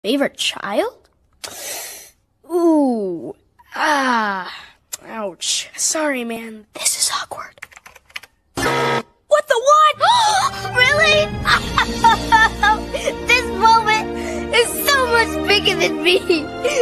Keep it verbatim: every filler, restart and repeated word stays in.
Favorite child? Ooh. Ah. Ouch. Sorry, man. This is awkward. What the what? Really? This moment is so much bigger than me.